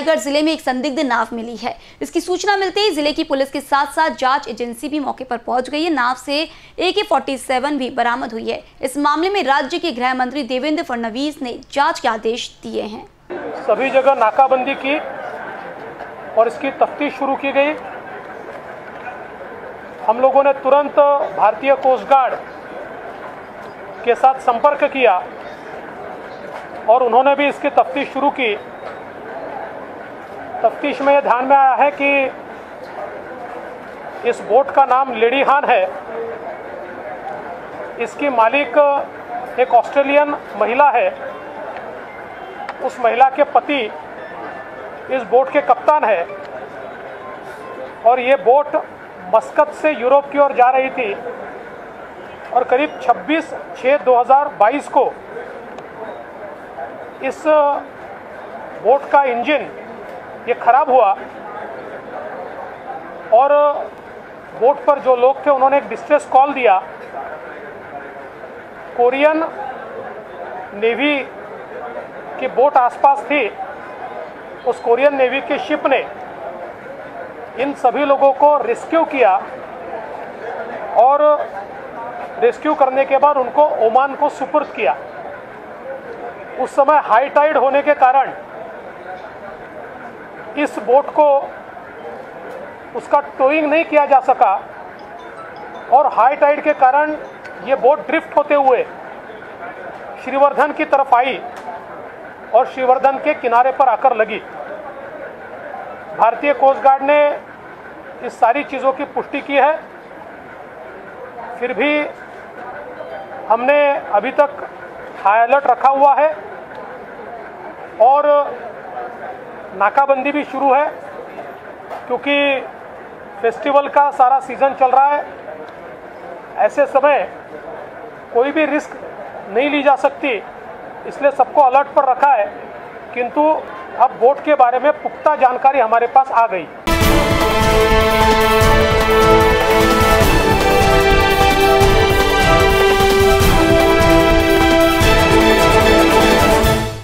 रायगढ़ जिले में एक संदिग्ध नाव मिली है। इसकी सूचना मिलते ही जिले की पुलिस के साथ साथ जांच एजेंसी भी मौके पर पहुंच गई है। नाव से AK-47 भी बरामद हुई है। इस मामले में राज्य के गृह मंत्री देवेंद्र फडणवीस ने जांच के आदेश दिए हैं। सभी जगह नाकाबंदी की और इसकी तफ्तीश शुरू की गई। हम लोगों ने तुरंत भारतीय कोस्ट गार्ड के साथ संपर्क किया और उन्होंने भी इसकी तफ्तीश शुरू की। तफ्तीश में यह ध्यान में आया है कि इस बोट का नाम लेडी हान है। इसकी मालिक एक ऑस्ट्रेलियन महिला है। उस महिला के पति इस बोट के कप्तान है और ये बोट मस्कत से यूरोप की ओर जा रही थी और करीब 26/6/2022 को इस बोट का इंजन ये खराब हुआ और बोट पर जो लोग थे उन्होंने एक डिस्ट्रेस कॉल दिया। कोरियन नेवी की बोट आसपास थी। उस कोरियन नेवी के शिप ने इन सभी लोगों को रेस्क्यू किया और रेस्क्यू करने के बाद उनको ओमान को सुपुर्द किया। उस समय हाई टाइड होने के कारण इस बोट को उसका टोइंग नहीं किया जा सका और हाई टाइड के कारण ये बोट ड्रिफ्ट होते हुए श्रीवर्धन की तरफ आई और श्रीवर्धन के किनारे पर आकर लगी। भारतीय कोस्ट गार्ड ने इस सारी चीज़ों की पुष्टि की है। फिर भी हमने अभी तक हाई अलर्ट रखा हुआ है और नाकाबंदी भी शुरू है क्योंकि फेस्टिवल का सारा सीजन चल रहा है। ऐसे समय कोई भी रिस्क नहीं ली जा सकती, इसलिए सबको अलर्ट पर रखा है। किंतु अब बोट के बारे में पुख्ता जानकारी हमारे पास आ गई।